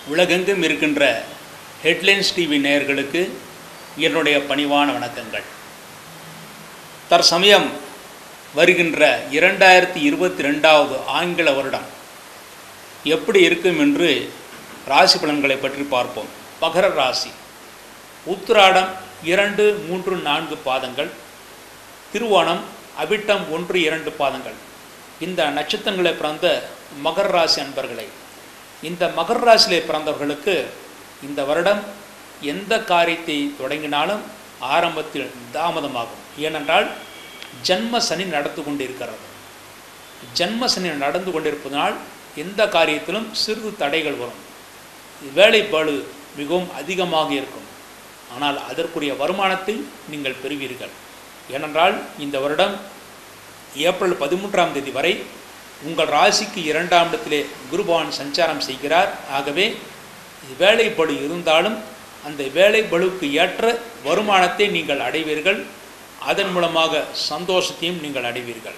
உலகெங்கும் இருக்கின்ற headlines TV நேயர்களுக்கு என்னுடைய பணிவான வணக்கங்கள். தற்சமயம் வருகின்ற 2022 ஆங்கில வருடம் எப்படி இருக்கும் என்று ராசி பலன்களை பற்றி பார்ப்போம். மகர ராசி, உத்திராடம் 2, 3, 4 பாதங்கள், திருவோணம், அவிட்டம் 1, 2 பாதங்கள். இந்த நட்சத்திரங்களை பிறந்த மகர ராசி அன்பர்களே, இந்த மகர ராசியிலே பிறந்தவர்களுக்கு இந்த வருடம் எந்த காரியத்தை தொடங்கினாலும் ஆரம்பத்தில் தாமதமாகும். ஏனென்றால் ஜன்ம சனி நடந்து கொண்டிருக்கிறது. ஜன்ம சனி நடந்து கொண்டிருப்பதனால் எந்த காரியத்திலும் சிறிது தடைகள் வரும். வேலைப்பாடு மிகவும் அதிகமாக இருக்கும். ஆனால் அதற்குரிய வருமானத்தை நீங்கள் பெறுவீர்கள். ஏனென்றால் இந்த வருடம் ஏப்ரல் 13ஆம் தேதி வரை உங்கள் ராசிக்கு 2ஆம் இடத்திலே குரு பகவான் சஞ்சாரம் செய்கிறார். ஆகவே வேலைப்பளு இருந்தாலும் அந்த வேலைப்பளுக்கு ஏற்ற வருமானத்தை நீங்கள் அடைவீர்கள். அதன் மூலமாக சந்தோஷத்தையும் நீங்கள் அடைவீர்கள்.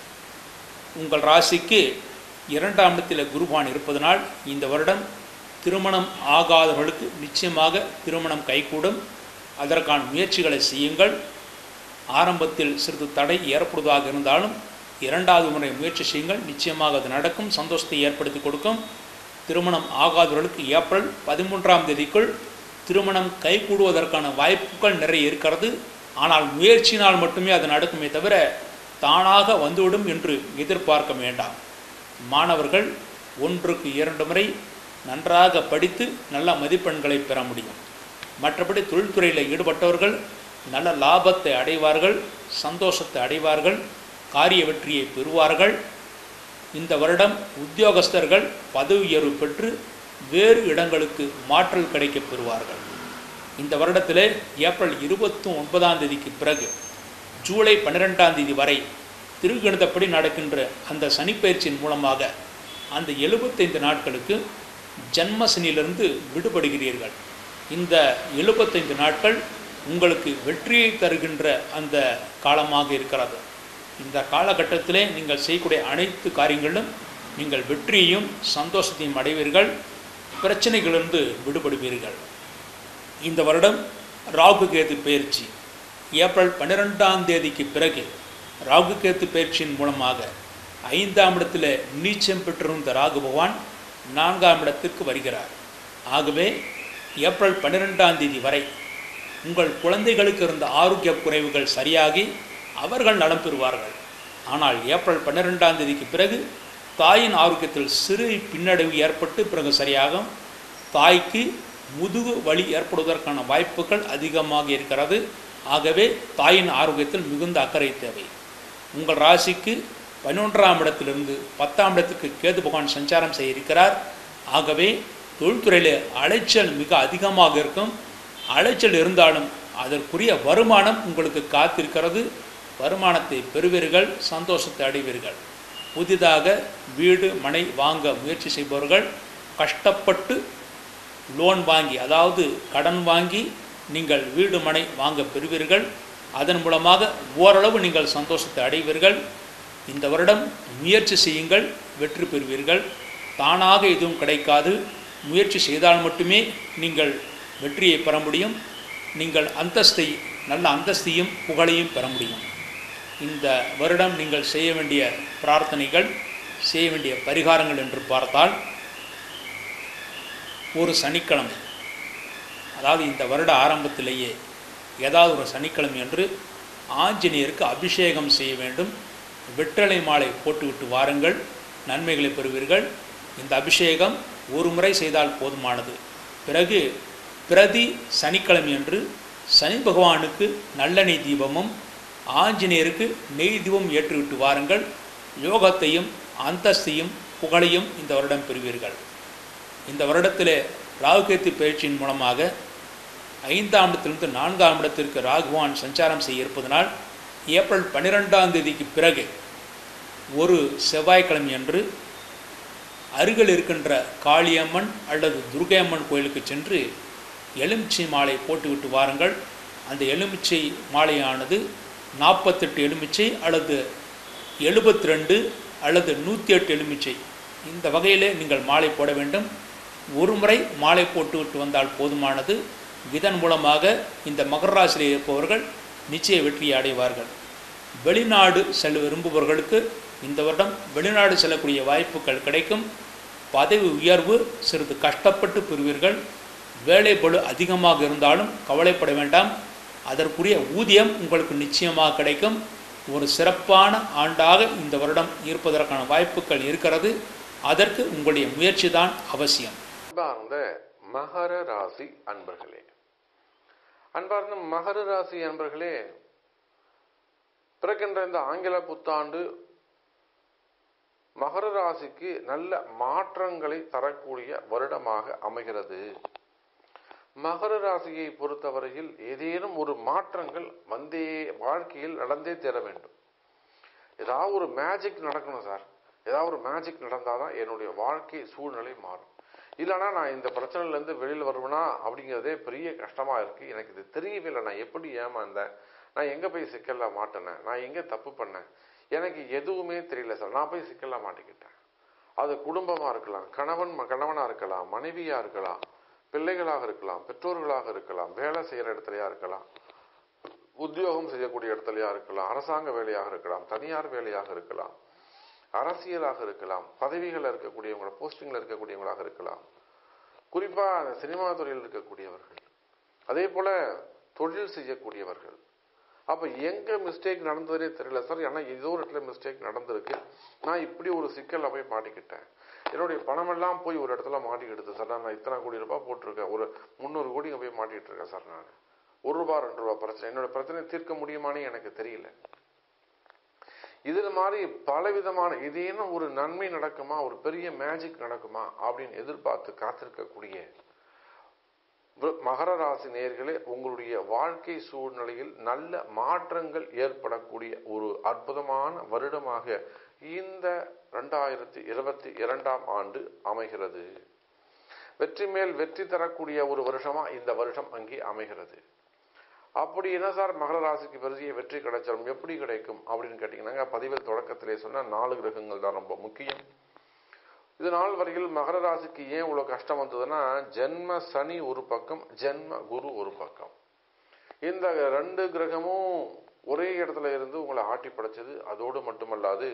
உங்கள் ராசிக்கு 2ஆம் இடத்தில் குரு பகவான் இருப்பதனால் இந்த வருடம் திருமணம் ஆகாதவர்களுக்கு நிச்சயமாக திருமணம் கைகூடும். அதற்கான முயற்சிகளை செய்யுங்கள். ஆரம்பத்தில் சிறிது தடை ஏற்படுவதாக இருந்தாலும் 2வது முறை முயற்சி செய்யுங்கள். நிச்சயமாக அது நடக்கும், சந்தோஷத்தை ஏற்படுத்தி கொடுக்கும். திருமணம் ஆகாதவர்களுக்கு ஏப்ரல் 13ஆம் தேதிக்குள் திருமணம் கைகூடுவதற்கான வாய்ப்புகள் நிறைய இருக்கிறது. ஆனால் முயற்சினால் மட்டுமே அது நடக்குமே தவிர தானாக வந்துவிடும் என்று எதிர்பார்க்க வேண்டாம். மாணவர்கள் 1க்கு 2 முறை நன்றாக படித்து நல்ல மதிப்பெண்களை பெற முடியும். மற்றபடி தொழில்துறையில் ஈடுபட்டவர்கள் நல்ல லாபத்தை அடைவார்கள், சந்தோஷத்தை அடைவார்கள், காரிய வெற்றியை பெறுவார்கள். இந்த வருடம் உத்தியோகஸ்தர்கள் பதவி உயர்வு பெற்று வேறு இடங்களுக்கு மாற்றல் கிடைக்க பெறுவார்கள். இந்த வருடத்திலே ஏப்ரல் 29ஆம் தேதிக்கு பிறகு ஜூலை 12ஆம் தேதி வரை திருக்கணிதப்படி நடக்கின்ற அந்த சனிப்பெயர்ச்சியின் மூலமாக அந்த 75 நாட்களுக்கு ஜன்ம சனியிலிருந்து விடுபடுகிறீர்கள். இந்த 75 நாட்கள் உங்களுக்கு வெற்றியை தருகின்ற அந்த காலமாக இருக்கிறது. இந்த காலகட்டத்திலே நீங்கள் செய்யக்கூடிய அனைத்து காரியங்களிலும் நீங்கள் வெற்றியையும் சந்தோஷத்தையும் அடைவீர்கள். பிரச்சனைகளிலிருந்து விடுபடுவீர்கள். இந்த வருடம் ராகு கேது பயிற்சி ஏப்ரல் 12ஆம் தேதிக்கு பிறகு ராகு கேது பயிற்சியின் மூலமாக 5ஆம் இடத்தில் நீச்சம் பெற்றிருந்த ராகு பகவான் 4ஆம் இடத்திற்கு வருகிறார். ஆகவே ஏப்ரல் 12ஆம் தேதி வரை உங்கள் குழந்தைகளுக்கு இருந்த ஆரோக்கிய குறைவுகள் சரியாகி அவர்கள் நலம் பெறுவார்கள். ஆனால் ஏப்ரல் 12ஆம் தேதிக்கு பிறகு தாயின் ஆரோக்கியத்தில் சிறு பின்னடைவு ஏற்பட்டு பிறகு சரியாகும். தாய்க்கு முதுகு வலி ஏற்படுவதற்கான வாய்ப்புகள் அதிகமாக இருக்கிறது. ஆகவே தாயின் ஆரோக்கியத்தில் மிகுந்த அக்கறை தேவை. உங்கள் ராசிக்கு 11ஆம் இடத்திலிருந்து 10ஆம் இடத்துக்கு கேது பகவான் சஞ்சாரம் செய்ய இருக்கிறார். ஆகவே தொழில்துறையில் அலைச்சல் மிக அதிகமாக இருக்கும். அலைச்சல் இருந்தாலும் அதற்குரிய வருமானம் உங்களுக்கு காத்திருக்கிறது. வருமானத்தை பெறுவீர்கள், சந்தோஷத்தை அடைவீர்கள். புதிதாக வீடு மனை வாங்க முயற்சி செய்பவர்கள் கஷ்டப்பட்டு லோன் வாங்கி, அதாவது கடன் வாங்கி நீங்கள் வீடு மனை வாங்க பெறுவீர்கள். அதன் மூலமாக ஓரளவு நீங்கள் சந்தோஷத்தை அடைவீர்கள். இந்த வருடம் முயற்சி செய்யுங்கள், வெற்றி பெறுவீர்கள். தானாக எதுவும் கிடைக்காது. முயற்சி செய்தால் மட்டுமே நீங்கள் வெற்றியை பெற முடியும். நீங்கள் நல்ல அந்தஸ்தையும் புகழையும் பெற முடியும். இந்த வருடம் நீங்கள் செய்ய வேண்டிய பிரார்த்தனைகள், செய்ய வேண்டிய பரிகாரங்கள் என்று பார்த்தால், ஒரு சனிக்கிழமை, அதாவது இந்த வருட ஆரம்பத்திலேயே ஏதாவது ஒரு சனிக்கிழமை என்று ஆஞ்சநேயருக்கு அபிஷேகம் செய்ய வேண்டும். வெற்றிலை மாலை போட்டுவிட்டு வாருங்கள், நன்மைகளை பெறுவீர்கள். இந்த அபிஷேகம் ஒரு முறை செய்தால் போதுமானது. பிறகு பிரதி சனிக்கிழமை என்று சனி பகவானுக்கு நல்லெண்ணெய் தீபமும் ஆஞ்சநேயருக்கு நெய் தீபம் ஏற்றிவிட்டு வாருங்கள். யோகத்தையும் அந்தஸ்தையும் புகழையும் இந்த வருடம் பெறுவீர்கள். இந்த வருடத்திலே ராகுகேத்து பயிற்சியின் மூலமாக 5ஆம் இடத்திலிருந்து 4ஆம் இடத்திற்கு ராகுவான் சஞ்சாரம் செய்ய இருப்பதனால் ஏப்ரல் 12ஆம் தேதிக்கு பிறகு ஒரு செவ்வாய்க்கிழமை அன்று அருகில் இருக்கின்ற காளியம்மன் அல்லது துர்கையம்மன் கோயிலுக்கு சென்று எலுமிச்சை மாலை போட்டுவிட்டு வாருங்கள். அந்த எலுமிச்சை மாலையானது 48 எலுமிச்சை அல்லது 72 அல்லது 108 எலுமிச்சை இந்த வகையிலே நீங்கள் மாலை போட வேண்டும். ஒரு முறை மாலை போட்டுவிட்டு வந்தால் போதுமானது. இதன் மூலமாக இந்த மகர ராசியில் இருப்பவர்கள் நிச்சய வெற்றியை அடைவார்கள். வெளிநாடு செல்ல விரும்புபவர்களுக்கு இந்த வருடம் வெளிநாடு செல்லக்கூடிய வாய்ப்புகள் கிடைக்கும். பதவி உயர்வு சிறிது கஷ்டப்பட்டு பெறுவீர்கள். வேலை பளு அதிகமாக இருந்தாலும் கவலைப்பட வேண்டாம். அதற்குரிய ஊதியம் உங்களுக்கு நிச்சயமாக கிடைக்கும். ஒரு சிறப்பான ஆண்டாக இந்த வருடம் இருப்பதற்கான வாய்ப்புகள் இருக்கிறது. அதற்கு உங்களுடைய முயற்சி தான் அவசியம். அன்பார்ந்த மகர ராசி அன்பர்களே, அன்பார்ந்த மகர ராசி அன்பர்களே, பிறக்கின்ற இந்த ஆங்கில புத்தாண்டு மகர ராசிக்கு நல்ல மாற்றங்களை தரக்கூடிய வருடமாக அமைகிறது. மகர ராசியை பொறுத்தவரையில் ஏதேனும் ஒரு மாற்றங்கள் வாழ்க்கையில் நடந்தே தர வேண்டும். ஏதாவது ஒரு மேஜிக் நடக்கணும் சார், ஏதாவது ஒரு மேஜிக் நடந்தாதான் என்னுடைய வாழ்க்கை சூழ்நிலை மாறும். இல்லைனா நான் இந்த பிரச்சனையிலேருந்து வெளியில் வருவேனா அப்படிங்கிறதே பெரிய கஷ்டமா இருக்கு. எனக்கு இது தெரியவே இல்லை, நான் எப்படி ஏமாந்தேன், நான் எங்கே போய் சிக்கல்ல மாட்டினேன், நான் எங்கே தப்பு பண்ணேன், எனக்கு எதுவுமே தெரியல சார், நான் போய் சிக்கல்ல மாட்டிக்கிட்டேன். அது குடும்பமாக இருக்கலாம், கணவனாக இருக்கலாம், மனைவியாக இருக்கலாம், பிள்ளைகளாக இருக்கலாம், பெற்றோர்களாக இருக்கலாம், வேலை செய்கிற இடத்துலையா இருக்கலாம், உத்தியோகம் செய்யக்கூடிய இடத்துலையா இருக்கலாம், அரசாங்க வேலையாக இருக்கலாம், தனியார் வேலையாக இருக்கலாம், அரசியலாக இருக்கலாம், பதவிகளில் இருக்கக்கூடியவங்க, போஸ்டிங்கில் இருக்கக்கூடியவங்களாக இருக்கலாம், குறிப்பாக சினிமா துறையில் இருக்கக்கூடியவர்கள், அதே போல தொழில் செய்யக்கூடியவர்கள். அப்போ எங்கே மிஸ்டேக் நடந்ததுனே தெரியல சார், ஏன்னா ஏதோ ஒரு இடத்துல மிஸ்டேக் நடந்திருக்கு, நான் இப்படி ஒரு சிக்கலில் போய் மாட்டிக்கிட்டேன், என்னுடைய பணமெல்லாம் போய் ஒரு இடத்துல மாட்டிக்கிடுது சார், நான் இத்தனை கோடி ரூபாய் போட்டிருக்கேன், ஒரு 300 கோடி போய் மாட்டிக்கிட்டு இருக்கேன் சார், நான் ₹1 ₹2 பிரச்சனை, என்னோட பிரச்சனை தீர்க்க முடியுமான்னு எனக்கு தெரியல. இதில் மாதிரி பலவிதமான ஏதேனும் ஒரு நன்மை நடக்குமா, ஒரு பெரிய மேஜிக் நடக்குமா அப்படின்னு எதிர்பார்த்து காத்திருக்கக்கூடிய மகர ராசி நேயர்களே, உங்களுடைய வாழ்க்கை சூழ்நிலையில் நல்ல மாற்றங்கள் ஏற்படக்கூடிய ஒரு அற்புதமான வருடமாக இந்த 2022ஆம் ஆண்டு அமைகிறது. வெற்றி மேல் வெற்றி தரக்கூடிய ஒரு வருஷமா இந்த வருஷம் அங்கே அமைகிறது. அப்படி என்ன சார் மகர ராசிக்கு பெரிய வெற்றி கிடைச்சிடும், எப்படி கிடைக்கும் அப்படின்னு கேட்டீங்கன்னா, பதிவில் தொடக்கத்திலே சொன்ன 4 கிரகங்கள் தான் ரொம்ப முக்கியம். இது நாள் வரையில் மகர ராசிக்கு ஏன் இவ்வளவு கஷ்டம் வந்ததுன்னா, ஜென்ம சனி ஒரு பக்கம், ஜென்ம குரு ஒரு பக்கம். இந்த 2 கிரகமும் ஒரே இடத்துல இருந்து உங்களை ஆட்டி படைச்சது. அதோடு மட்டுமல்லாது,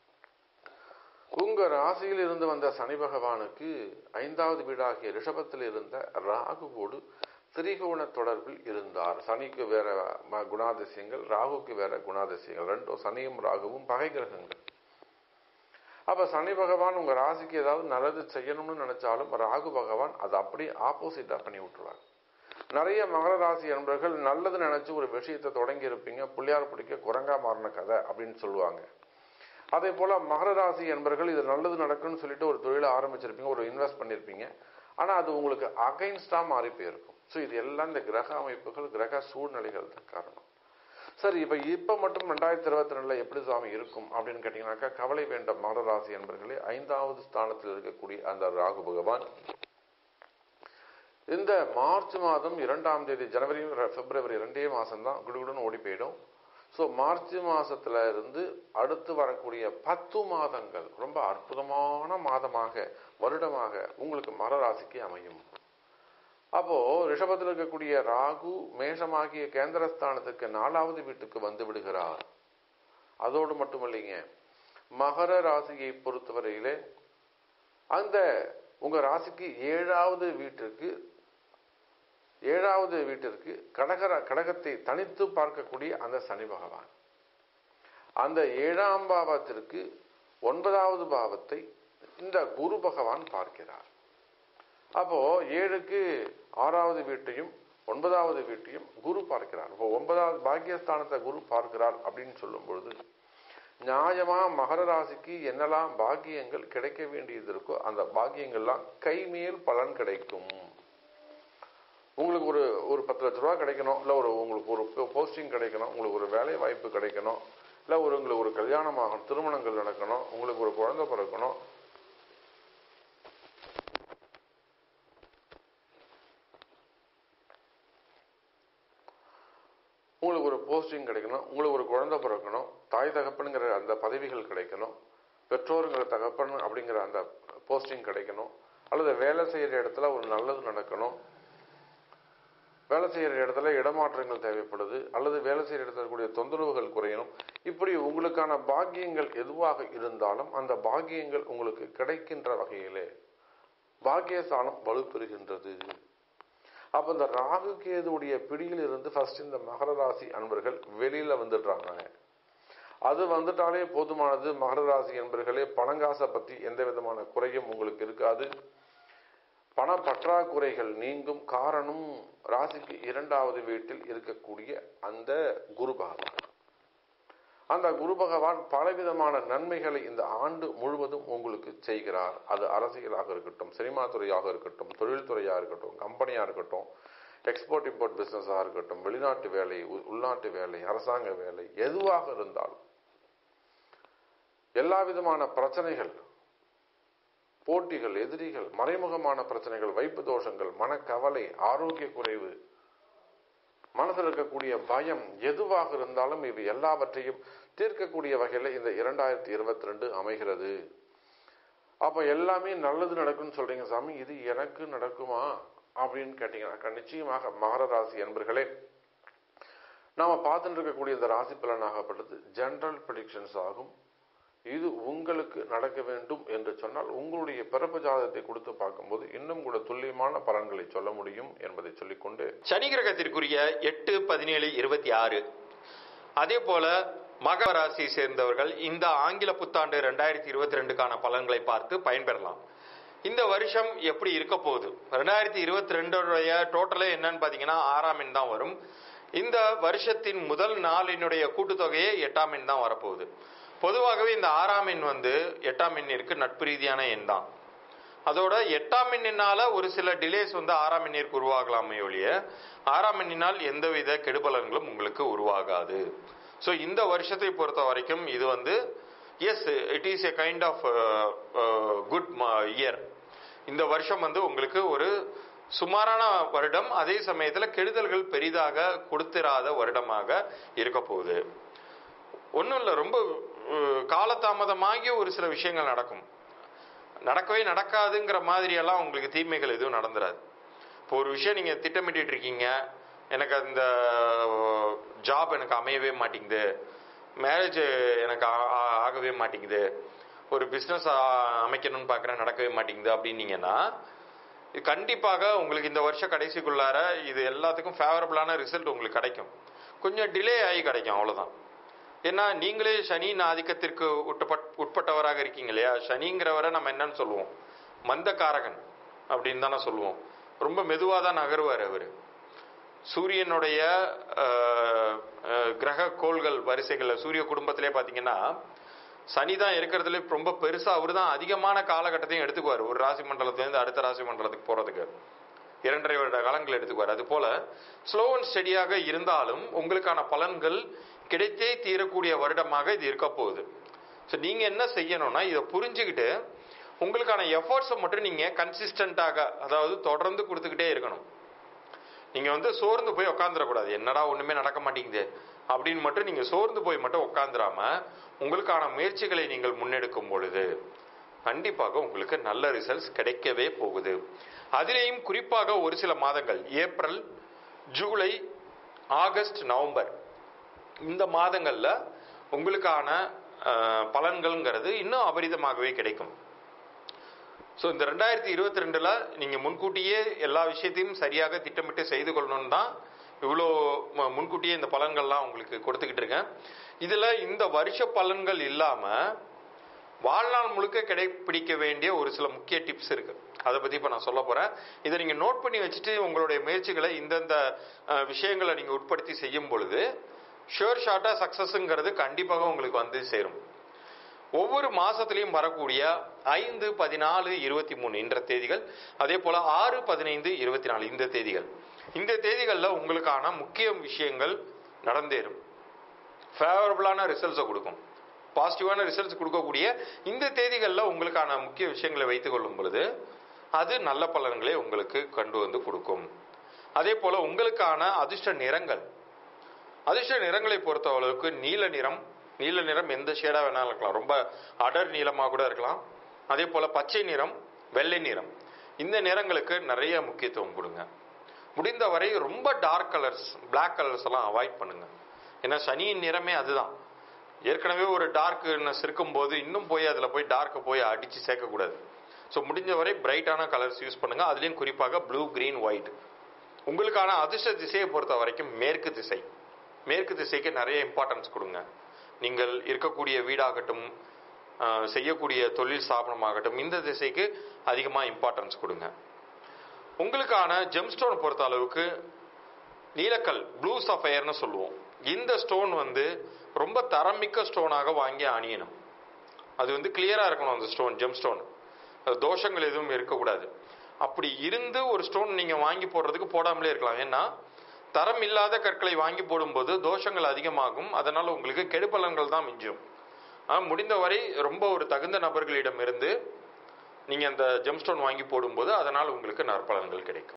உங்க ராசியில் இருந்து வந்த சனி பகவானுக்கு 5வது வீடாகிய ரிஷபத்தில் இருந்த ராகுவோடு திரிகோண தொடர்பில் இருந்தார். சனிக்கு வேற குணாதிசயங்கள், ராகுக்கு வேற குணாதிசயங்கள், ரெண்டும் சனியும் ராகுவும் பகை கிரகங்கள். அப்ப சனி பகவான் உங்க ராசிக்கு ஏதாவது நல்லது செய்யணும்னு நினைச்சாலும் ராகு பகவான் அதை அப்படியே ஆப்போசிட்டா பண்ணி விட்டுருவார். நிறைய மகர ராசி நண்பர்கள் நல்லது நினைச்சு ஒரு விஷயத்தை தொடங்கி இருப்பீங்க, பிள்ளையார் பிடிக்க குரங்கா மாறின கதை அப்படின்னு சொல்லுவாங்க. அதே போல மகர ராசி என்பர்கள் இது நல்லது நடக்கும்னு சொல்லிட்டு ஒரு தொழிலை ஆரம்பிச்சிருப்பீங்க, ஒரு இன்வெஸ்ட் பண்ணிருப்பீங்க, ஆனா அது உங்களுக்கு அகைன்ஸ்டா மாறி போயிருக்கும். ஸோ இது எல்லாம் இந்த கிரக அமைப்புகள், கிரக சூழ்நிலைகள் தான் காரணம். சரி, இப்ப மட்டும் 2022 எப்படி சுவாமி இருக்கும் அப்படின்னு கேட்டீங்கன்னாக்கா, கவலை வேண்டாம் மகர ராசி என்பர்களே. 5வது ஸ்தானத்தில் இருக்கக்கூடிய அந்த ராகு பகவான் இந்த மார்ச் மாதம் 2ஆம் தேதி, ஜனவரி பிப்ரவரி 2 மாசம் தான் குடுகுடுன்னு ஓடி போயிடும். ஸோ மார்ச் மாசத்துல இருந்து அடுத்து வரக்கூடிய 10 மாதங்கள் ரொம்ப அற்புதமான மாதமாக, வருடமாக உங்களுக்கு மகர ராசிக்கு அமையும். அப்போ ரிஷபத்தில் இருக்கக்கூடிய ராகு மேஷமாகிய கேந்திரஸ்தானத்துக்கு 4வது வீட்டுக்கு வந்து விடுகிறார். அதோடு மட்டுமில்லைங்க, மகர ராசியை பொறுத்தவரையிலே அந்த உங்க ராசிக்கு 7வது வீட்டிற்கு கடகத்தை தனித்து பார்க்கக்கூடிய அந்த சனி பகவான் அந்த 7ஆம் பாவத்திற்கு 9வது பாவத்தை இந்த குரு பகவான் பார்க்கிறார். அப்போ 7க்கு 6வது வீட்டையும் 9வது வீட்டையும் குரு பார்க்கிறார். இப்போ 9வது பாக்கியஸ்தானத்தை குரு பார்க்கிறார் அப்படின்னு சொல்லும் பொழுது, நியாயமா மகர ராசிக்கு என்னெல்லாம் பாக்கியங்கள் கிடைக்க வேண்டியது இருக்கோ அந்த பாக்கியங்கள்லாம் கைமேல் பலன் கிடைக்கும். உங்களுக்கு ஒரு 10 லட்ச ரூபா கிடைக்கணும், இல்லை உங்களுக்கு ஒரு போஸ்டிங் கிடைக்கணும், உங்களுக்கு ஒரு வேலை வாய்ப்பு கிடைக்கணும், இல்லை உங்களுக்கு ஒரு கல்யாணம் ஆகணும், திருமணங்கள் நடக்கணும், உங்களுக்கு ஒரு குழந்தை பிறக்கணும், உங்களுக்கு ஒரு போஸ்டிங் கிடைக்கணும், உங்களுக்கு ஒரு குழந்தை பிறக்கணும், தாய் தகப்பனுங்கிற அந்த பதவிகள் கிடைக்கணும், பெற்றோருங்கிற தகப்பன் அப்படிங்கிற அந்த போஸ்டிங் கிடைக்கணும், அல்லது வேலை செய்கிற இடத்துல ஒரு நல்லது நடக்கணும், வேலை செய்கிற இடத்துல இடமாற்றங்கள் தேவைப்படுது, அல்லது வேலை செய்கிற இடத்துல இருக்கக்கூடிய தொந்தரவுகள் குறையணும். இப்படி உங்களுக்கான பாக்கியங்கள் எதுவாக இருந்தாலும் அந்த பாக்கியங்கள் உங்களுக்கு கிடைக்கின்ற வகையிலே பாக்கியஸ்தானம் வலுப்பெறுகின்றது. அப்ப இந்த ராகு கேதுவுடைய பிடியில் இருந்து ஃபர்ஸ்ட் இந்த மகர ராசி அன்பர்கள் வெளியில வந்துடுறாங்க. அது வந்துட்டாலே போதுமானது. மகர ராசி அன்பர்களே, பணங்காசை பத்தி எந்த விதமான குறையும் உங்களுக்கு இருக்காது. பண பற்றாக்குறைகள் நீங்கும். காரணம், ராசிக்கு 2வது வீட்டில் இருக்கக்கூடிய அந்த குரு பகவான். அந்த குரு பகவான் பலவிதமான நன்மைகளை இந்த ஆண்டு முழுவதும் உங்களுக்கு செய்கிறார். அது அரசியலாக இருக்கட்டும், சினிமா துறையாக இருக்கட்டும், தொழில்துறையாக இருக்கட்டும், கம்பெனியாக இருக்கட்டும், எக்ஸ்போர்ட் இம்போர்ட் பிசினஸாக இருக்கட்டும், வெளிநாட்டு வேலை, உள்நாட்டு வேலை, அரசாங்க வேலை, எதுவாக இருந்தாலும் எல்லா விதமான பிரச்சனைகள், போட்டிகள், எதிரிகள், மறைமுகமான பிரச்சனைகள், வைப்பு தோஷங்கள், மனக்கவலை, ஆரோக்கிய குறைவு, மனதில் இருக்கக்கூடிய பயம், எதுவாக இருந்தாலும் இவை எல்லாவற்றையும் தீர்க்கக்கூடிய வகையில் இந்த 2022 அமைகிறது. அப்ப எல்லாமே நல்லது நடக்கும்னு சொல்றீங்க சாமி, இது எனக்கு நடக்குமா அப்படின்னு கேட்டீங்கன்னா நிச்சயமாக மகர ராசி என்பர்களே, நாம பார்த்துட்டு இருக்கக்கூடிய இந்த ராசி பலனாகப்பட்டது ஜெனரல் ப்ரெடிக்ஷன்ஸ் ஆகும். இது உங்களுக்கு நடக்க வேண்டும் என்று சொன்னால் உங்களுடைய பிறப்பு ஜாதகத்தை கொடுத்து பார்க்கும்போது இன்னும் கூட துல்லியமான பலன்களை சொல்ல முடியும் என்பதை சொல்லிக்கொண்டு, சனி கிரகத்திற்குரிய 8-17-26 அதே போல மகர ராசியை சேர்ந்தவர்கள் இந்த ஆங்கில புத்தாண்டு 2022க்கான பலன்களை பார்த்து பயன்பெறலாம். இந்த வருஷம் எப்படி இருக்க போகுது, 2022 டோட்டலே என்னன்னு பாத்தீங்கன்னா 6ஆம் எண் தான் வரும். இந்த வருஷத்தின் முதல் நாளினுடைய கூட்டுத்தொகையே 8ஆம் எண் தான் வரப்போகுது. பொதுவாகவே இந்த 6ஆம் எண் 8ஆம் எண்ணிற்கு நட்பு ரீதியான எண் தான். அதோட 8ஆம் எண்ணினால ஒரு சில டிலேஸ் 6ஆம் எண்ணிற்கு உருவாகலாமே ஒழிய 6ஆம் எண்ணினால் எந்தவித கெடுபலன்களும் உங்களுக்கு உருவாகாது. ஸோ இந்த வருஷத்தை பொறுத்த வரைக்கும் இது yes it is a kind of good year. இந்த வருஷம் உங்களுக்கு ஒரு சுமாரான வருடம், அதே சமயத்தில் கெடுதல்கள் பெரிதாக கொடுத்திராத வருடமாக இருக்க போகுது. ஒன்றும் இல்லை, ரொம்ப காலதாமதமாகி ஒரு சில விஷயங்கள் நடக்கும், நடக்கவே நடக்காதுங்கிற மாதிரியெல்லாம் உங்களுக்கு தீமைகள் எதுவும் நடந்துடாது. இப்போ ஒரு விஷயம் நீங்கள் திட்டமிட்டு இருக்கீங்க, எனக்கு அந்த ஜாப் எனக்கு அமையவே மாட்டேங்குது, மேரேஜ் எனக்கு ஆகவே மாட்டேங்குது, ஒரு பிஸ்னஸ் அமைக்கணும்னு பார்க்குறேன் நடக்கவே மாட்டேங்குது அப்படின்னீங்கன்னா கண்டிப்பாக உங்களுக்கு இந்த வருஷம் கடைசிக்குள்ளார இது எல்லாத்துக்கும் ஃபேவரபிளான ரிசல்ட் உங்களுக்கு கிடைக்கும். கொஞ்சம் டிலே ஆகி கிடைக்கும், அவ்வளோதான். ஏன்னா நீங்களே சனியின் ஆதிக்கத்திற்கு உட்பட்டவராக இருக்கீங்க இல்லையா. சனிங்கிறவரை நம்ம என்னன்னு சொல்லுவோம், மந்தகாரகன் அப்படின்னு தானே சொல்லுவோம். ரொம்ப மெதுவாக தான் நகருவார் அவர். சூரியனுடைய கிரக கோள்கள் வரிசைகளில் சூரிய குடும்பத்திலே பார்த்தீங்கன்னா சனி தான் இருக்கிறதுல ரொம்ப பெருசா, அவரு தான் அதிகமான காலகட்டத்தையும் எடுத்துக்குவார். ஒரு ராசி மண்டலத்திலேருந்து அடுத்த ராசி மண்டலத்துக்கு போறதுக்கு 2.5 வருட காலங்கள் எடுத்துக்குவார். அது போல ஸ்லோ அண்ட் ஸ்டெடியாக இருந்தாலும் உங்களுக்கான பலன்கள் கிடைத்தே தீரக்கூடிய வருடமாக இது இருக்க போகுது. ஸோ நீங்க என்ன செய்யணும்னா இதை புரிஞ்சுக்கிட்டு உங்களுக்கான எஃபர்ட்ஸை மட்டும் நீங்க கன்சிஸ்டன்டாக, அதாவது தொடர்ந்து கொடுத்துக்கிட்டே இருக்கணும். நீங்க சோர்ந்து போய் உட்காந்துடக்கூடாது, என்னடா ஒண்ணுமே நடக்க மாட்டேங்குது அப்படின்னு மட்டும் நீங்க சோர்ந்து போய் மட்டும் உட்காந்துராம உங்களுக்கான முயற்சிகளை நீங்கள் முன்னெடுக்கும் பொழுது கண்டிப்பாக உங்களுக்கு நல்ல ரிசல்ட்ஸ் கிடைக்கவே போகுது. அதிலேயும் குறிப்பாக ஒரு சில மாதங்கள் ஏப்ரல், ஜூலை, ஆகஸ்ட், நவம்பர் இந்த மாதங்கள்ல உங்களுக்கான பலன்கள்ங்கிறது இன்னும் அபரிதமாகவே கிடைக்கும். ஸோ இந்த 2022 நீங்க முன்கூட்டியே எல்லா விஷயத்தையும் சரியாக திட்டமிட்டு செய்து கொள்ளணும்னு தான் இவ்வளோ முன்கூட்டியே இந்த பலன்கள்லாம் உங்களுக்கு கொடுத்துக்கிட்டு இருக்கேன். இதுல இந்த வருஷ பலன்கள் இல்லாம வாழ்நாள் முழுக்க கடைபிடிக்க வேண்டிய ஒரு சில முக்கிய டிப்ஸ் இருக்கு. அதை பத்தி இப்ப நான் சொல்ல போறேன். இதை நீங்க நோட் பண்ணி வச்சுட்டு உங்களுடைய முயற்சிகளை இந்தந்த விஷயங்களை நீங்க உட்படுத்தி செய்யும் பொழுது ஷுர் ஷார்ட்டா சக்சஸ்ங்கிறது கண்டிப்பாக உங்களுக்கு சேரும். ஒவ்வொரு மாசத்திலையும் வரக்கூடிய 5, 14, 23 என்ற தேதிகள், அதே போல 6, 15, 24 இந்த தேதிகளில் உங்களுக்கான முக்கிய விஷயங்கள் நடந்தேறும். ஃபேவரபிளான ரிசல்ட்ஸை கொடுக்கும், பாசிட்டிவான ரிசல்ட்ஸ் கொடுக்கக்கூடிய இந்த தேதிகளில் உங்களுக்கான முக்கிய விஷயங்களை வைத்துக் கொள்ளும் பொழுது அது நல்ல பலன்களை உங்களுக்கு கொண்டு கொடுக்கும். அதே போல உங்களுக்கான அதிர்ஷ்ட நிறங்களை பொறுத்தவரைக்கு நீல நிறம் எந்த ஷேடா வேணாலும் இருக்கலாம், ரொம்ப அடர் நீளமாக கூட இருக்கலாம். அதே போல பச்சை நிறம், வெள்ளை நிறம் இந்த நிறங்களுக்கு நிறைய முக்கியத்துவம் கொடுங்க. முடிந்தவரை ரொம்ப டார்க் கலர்ஸ், பிளாக் கலர்ஸ் எல்லாம் அவாய்ட் பண்ணுங்க. ஏன்னா சனியின் நிறமே அதுதான். ஏற்கனவே ஒரு டார்க்னஸ் இருக்கும்போது இன்னும் போய் அதில் போய் டார்க்கை போய் அடித்து சேர்க்கக்கூடாது. ஸோ முடிஞ்சவரை பிரைட்டான கலர்ஸ் யூஸ் பண்ணுங்க. அதுலேயும் குறிப்பாக ப்ளூ, கிரீன், ஒயிட். உங்களுக்கான அதிர்ஷ்ட திசையை பொறுத்த வரைக்கும் மேற்கு திசை. மேற்கு திசைக்கு நிறைய இம்பார்ட்டன்ஸ் கொடுங்க. நீங்கள் இருக்கக்கூடிய வீடாகட்டும், செய்யக்கூடிய தொழில் ஸ்தாபனமாகட்டும், இந்த திசைக்கு அதிகமாக இம்பார்ட்டன்ஸ் கொடுங்க. உங்களுக்கான ஜெம்ஸ்டோன் பொறுத்த அளவுக்கு நீலக்கல், ப்ளூ சஃபயர்னு சொல்லுவோம். இந்த ஸ்டோன் ரொம்ப தரமிக்க ஸ்டோனாக வாங்கி அணியணும். அது கிளியரா இருக்கணும். அந்த ஸ்டோன், ஜெம் ஸ்டோன், தோஷங்கள் எதுவும் இருக்கக்கூடாது. அப்படி இருந்து ஒரு ஸ்டோன் நீங்க வாங்கி போடுறதுக்கு போடாமலே இருக்கலாம். ஏன்னா தரம் இல்லாத கற்களை வாங்கி போடும்போது தோஷங்கள் அதிகமாகும். அதனால உங்களுக்கு கெடுபலன்கள் தான் மிஞ்சும். முடிந்தவரை ரொம்ப ஒரு தகுந்த நபர்களிடம் இருந்து நீங்க அந்த ஜெம்ஸ்டோன் வாங்கி போடும்போது அதனால் உங்களுக்கு நற்பலன்கள் கிடைக்கும்.